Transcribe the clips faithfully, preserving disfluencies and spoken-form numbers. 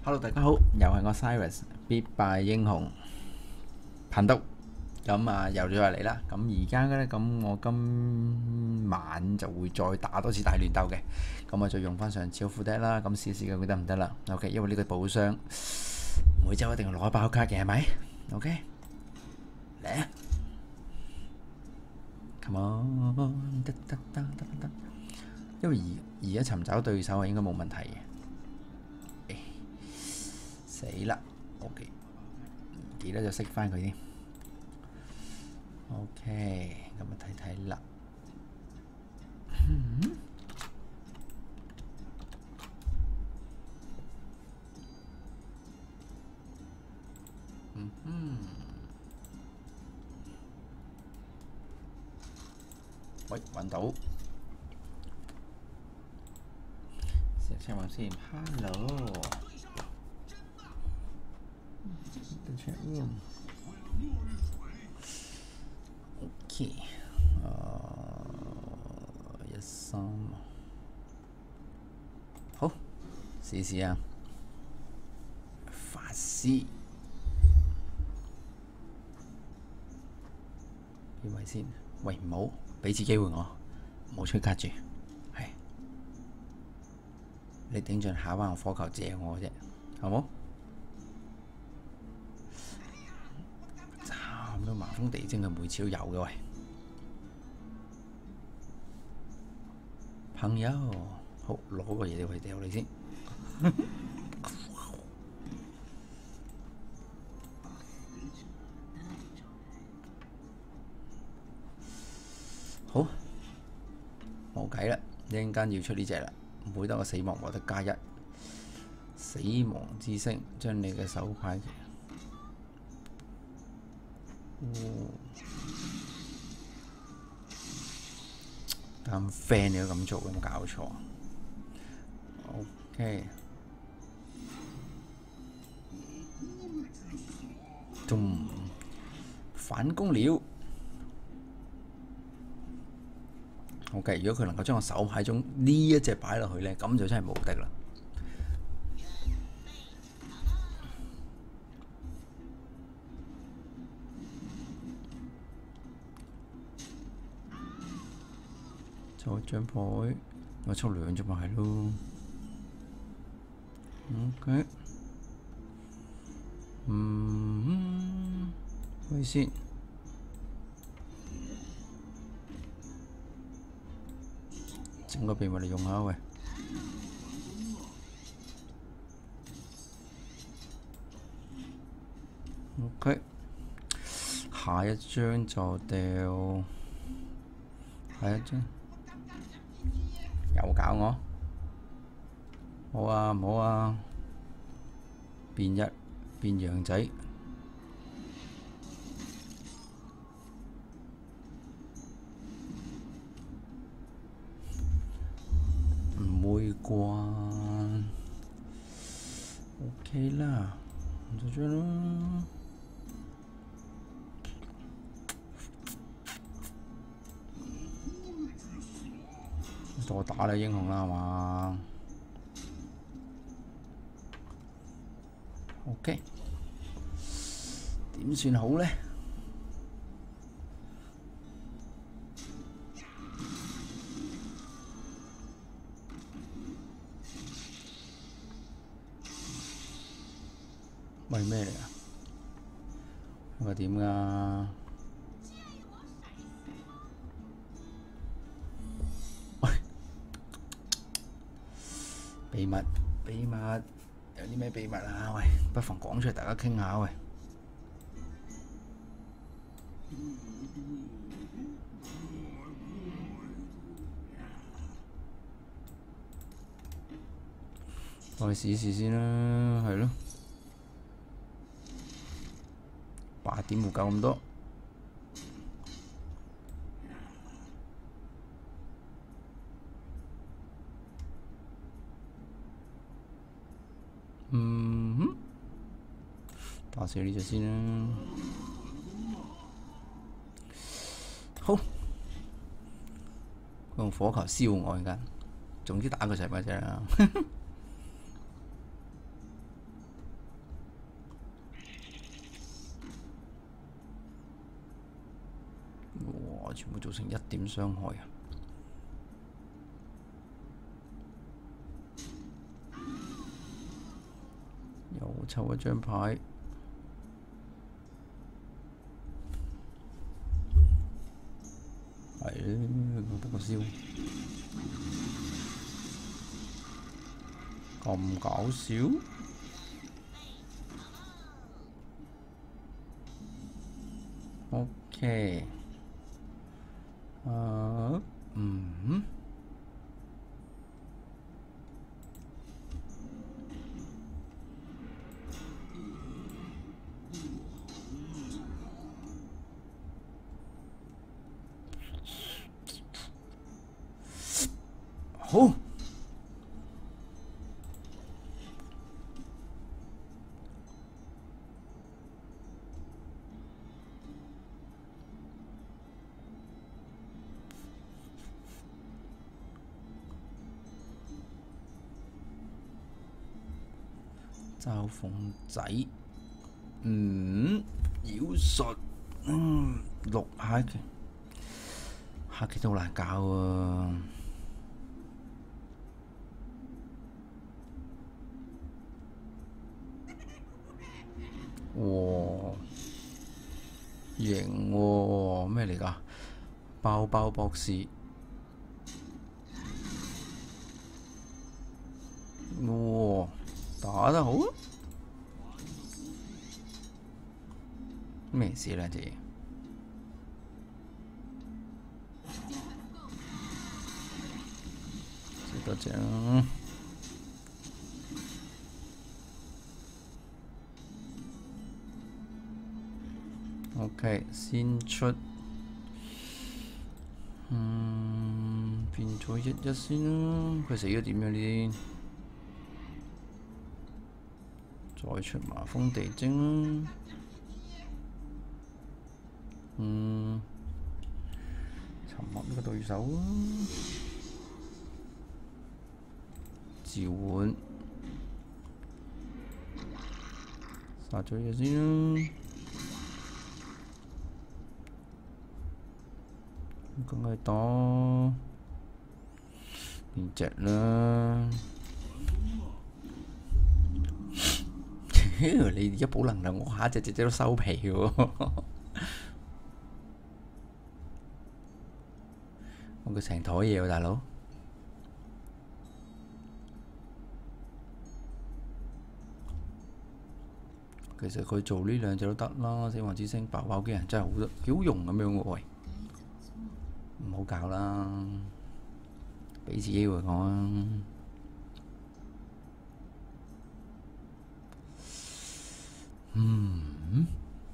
Hello，大家好，又係我 Cyrus 必敗英雄頻道。咁啊，又再嚟啦。咁而家咧，咁我今晚就會再打多次大亂鬥嘅。咁我就用翻上次副 deck 啦。咁試試佢得唔得啦 ？OK， 因為呢個寶箱每週一定要攞爆卡嘅，係咪 ？OK， 嚟啊 ！Come on， 得得得得得。因為而而家尋找對手係應該冇問題嘅。死啦 ！OK， 唔記得就熄翻佢添。OK， 咁啊睇睇啦。嗯嗯嗯。喂，揾到。先 check 下先 ，Hello。The chat room. OK， 誒一三，好，試試啊！法師，邊位先？喂，唔好俾次機會我，唔好吹卡住，係你頂盡下彎個火球借我啫，好冇？咁麻風地精佢每次都有嘅喂，朋友，好攞個嘢嚟掉你先。好，冇計啦，一陣間要出呢隻啦，每得個死亡獲得加一，死亡之星將你嘅手牌。哦，咁 friend 你都咁做，有冇搞錯 ？OK， 仲反攻了。OK， 如果佢能夠將個手牌中呢一隻擺落去咧，咁就真係無敵啦。抽張牌，我抽兩張牌咯。OK， 嗯，睇先。整個秘密嚟用下喂。OK， 下一張就掉，下一張。又搞我，好啊唔好啊，變一變羊仔，唔會啩 ？OK 啦，就這樣啦。我打你英雄啦，係嘛 ？OK， 點算好咧？喂，咩嚟啊？我點㗎？秘密，秘密，有啲咩秘密啊？喂，不妨講出嚟，大家傾下喂。我哋試試先啦，係咯。八點唔夠咁多。嗯哼，打死呢隻先啦。好，用火球燒我而家，總之打佢就係乜啫啦。 全部造成一點傷害啊！又抽一張牌，係咧，我得個燒，咁搞笑。OK， 啊，嗯，好。嘲諷仔，嗯，妖術，嗯，六下嘅，下期都好難搞啊！哇，型喎，咩嚟㗎？包包博士，哇！打得好啊！咩事呢？隻嘢食多隻啦。OK， 先出，嗯，變咗一一先啦。佢死咗點樣呢？再出麻風地精啦，嗯，沉默呢個對手啦，召喚，殺咗嘢先啦，梗係打呢隻啦。你一補能量，我下一隻隻隻都收皮喎。我佢成台嘢喎，大佬。其實佢做呢兩隻都得啦，死亡之星、爆爆機人真係好得幾好用咁樣喎，喂！唔好搞啦，俾次機會我啊！嗯，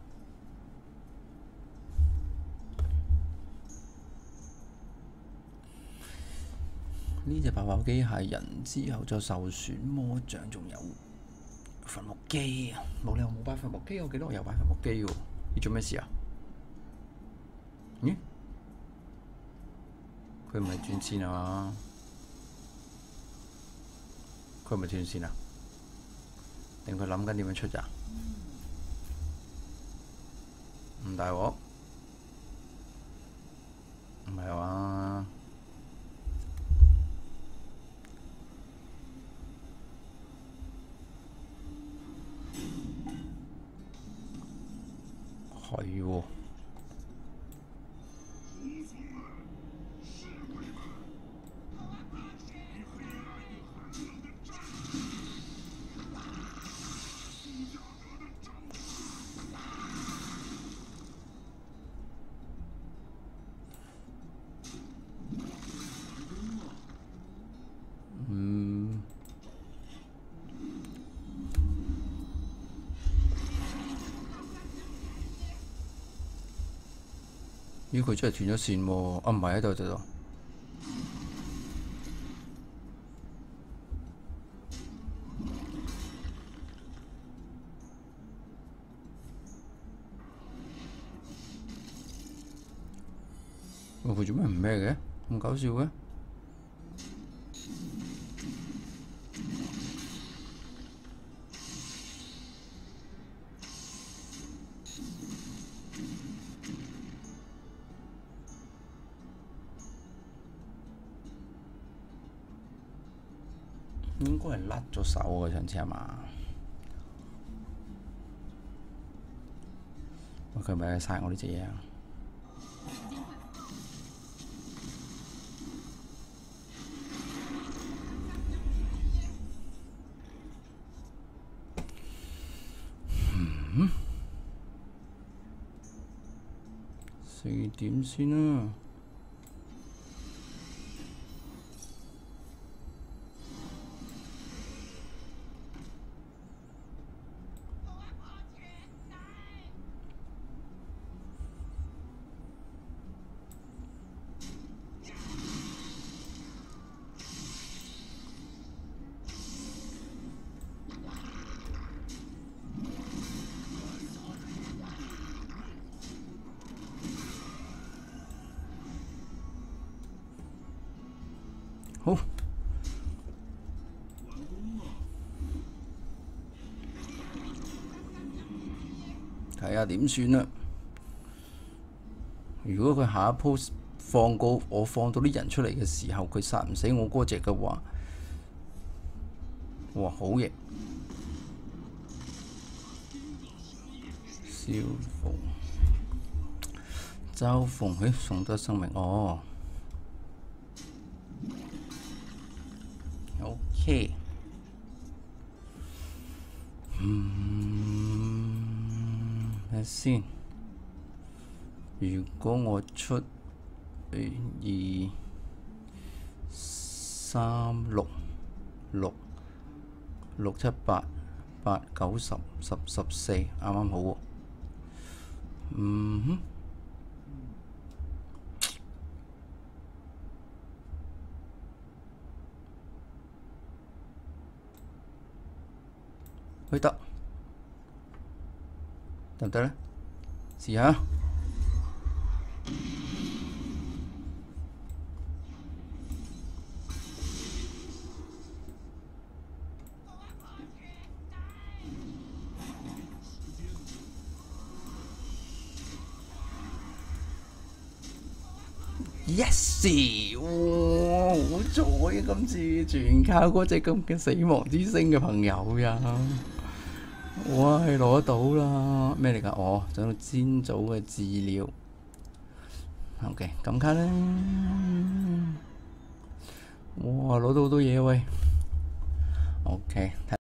呢隻爆爆機械人之後就受損魔像，仲有伐木機啊！冇理由冇擺伐木機，我記得我有擺伐木機喎。你做咩事啊？咦？佢唔係轉線啊嘛？佢係咪斷線啊？定佢諗緊點樣出咋？唔大鑊，唔係話係喎。嗯，咦？佢真係斷咗線喎！啊，唔係喺度度。佢做咩唔咩嘅？咁搞笑嘅？ 應該係甩咗手喎，上次係嘛？喂，佢咪殺我呢隻嘢啊？嗯，四點先啦。好，睇下點算啦。如果佢下一鋪放過我放到啲人出嚟嘅時候，佢殺唔死我嗰隻嘅話，哇，好嘢！消防嘲諷，誒，送得生命哦。OK， 嗯，睇下先。如果我出二三六六六七八八九十十十四，啱啱好喎。嗯哼。佢得得唔得咧？試下。Yes！ 哇，好彩啊！今次全靠嗰隻咁嘅死亡之星嘅朋友呀！哇，攞到啦！咩嚟㗎？哦，整到煎棗嘅飼料。OK，撳卡啦！哇，攞到好多嘢喂！OK。